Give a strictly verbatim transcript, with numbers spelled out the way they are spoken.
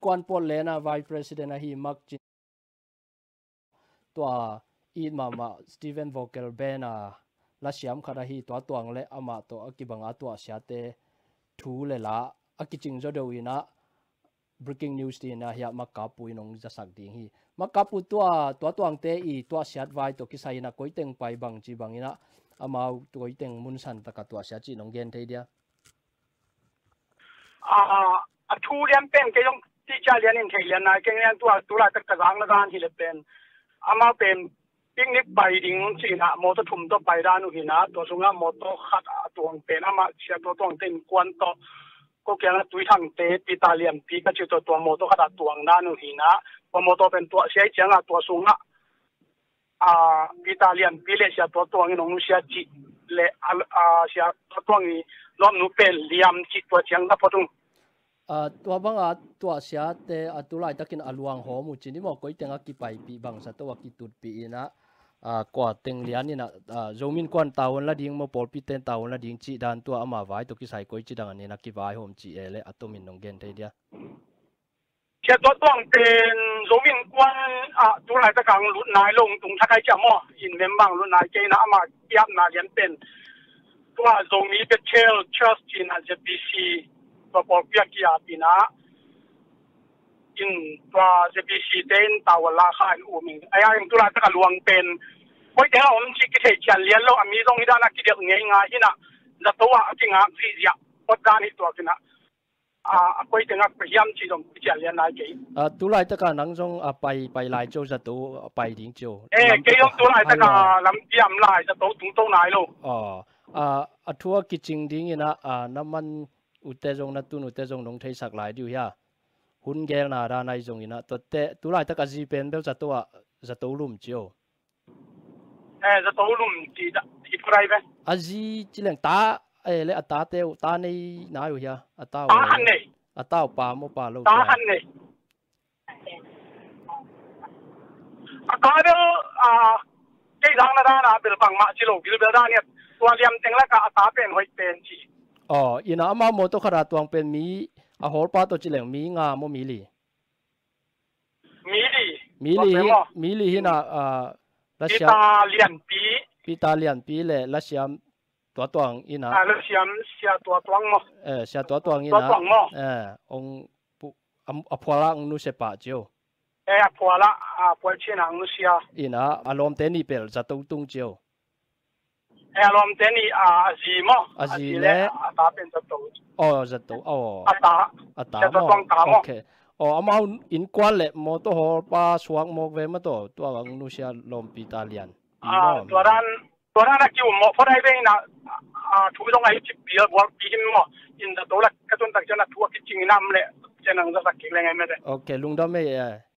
quan Paul Lena Vice President hi mak chin tua i mama Stephen Vocal Bena la siam khara hi tua tuang le ama to akibanga tua siate thu le la akiching zo do ina breaking news ti na hi makapu inong jasak ding hi makapu tua tua tuang te i tua siat vai to kisai na koiteng pai bang chi bangina amau koiteng munsan taka tua sia chi nong gen thei dia a a thu lian pen ke yong ti cha lian in thei lian na ke ngan tua tu la tak kazang na gan hi le pen ama pen picnic bai ding chi na mo to thum to bai da nu hi na to sunga mo to khat tuang pen ama sia to tuang ten kwan to ko kya na tui thang te pi ta lian pi ka chi to tuang mo to khat tuang na nu hi na ko mo to pen to sia chang a to sunga a pi ta lian pi le sia to tuang in ong sia chi le a sia to tuang ni lom nu pen liam chi to chang na potung a tua banga tua sia te atulai takin aluang ho mu chini mo koi tenga ki pai pi bang sa to wa ki tut pi ina a kwa teng lian ina zomin kwan tawon la ding mo pol pi ten tawon la ding chi dan tua ama vai to ki sai koi chi dang ani na ki vai hom chi ele atomin nong gen thei dia sia to tuang pen zomin kwan a tulai ta kang lut nai long tung thakai cha mo in mem bang lut nai ke na ama kiap na lian pen tua zomi pe chel trust in a Z B C to por pia ki a pina in tua Z B C ten tawala khan u mi aya im tulai ta ka luang pen koi te om chi ki thei chan lian lo ami zong ida na ki de ngai nga ina za to wa ki nga zi ya pot dan hi to kina a koi te nga pe yam chi dong chan lian na ke a tulai ta ka nang jong a pai pai lai cho za to pai ding cho e ke yong tulai ta ka lam yam lai za to tung to nai lo ờ à à thua cái trình đi nghe na à năm man ute jong na tun ute jong nong thei sak lai diu ya hun gel na ra nai jong ina to te tu lai ta ka ji pen bel za to a za to lum chio e za to lum ti da ti prai ve a ji chi leng ta e le a ta te ta nei na yu ya a ta ta han nei a ta pa mo pa lo ta han nei a ka de a ke dang na da na bil bang ma chi lo bil bel da ne tua liam teng la ka ta pen hoi pen chi ờ ina ama mo to khara tuang pen mi a hol pa to chi leng mi nga mo mi li mi li mi li mi li hi na a la sia sia lian pi pi ta lian pi le la siam tua tuang ina a la siam sia tua tuang mo eh sia tua tuang ina tua tuang mo eh ong pu a phwala ng nu se pa chio e a phwala a pol chen ang nu sia ina alom te ni pel za to tung chio e alom te ni a zi mo a zi le a ta pen za to o za to o a ta a ta sia tuang ta mo okay o amau in kwan le mo to hol pa suak mo ve ma to tua ang nu sia lom pi ta lian a tua ran tua ran ki mo pho dai ve na a thu dong ai chi pi bol pi hin mo in da to la ka ton tak jana thu ki ching nam le chenang za sak ki le ngai me de okay lungdam me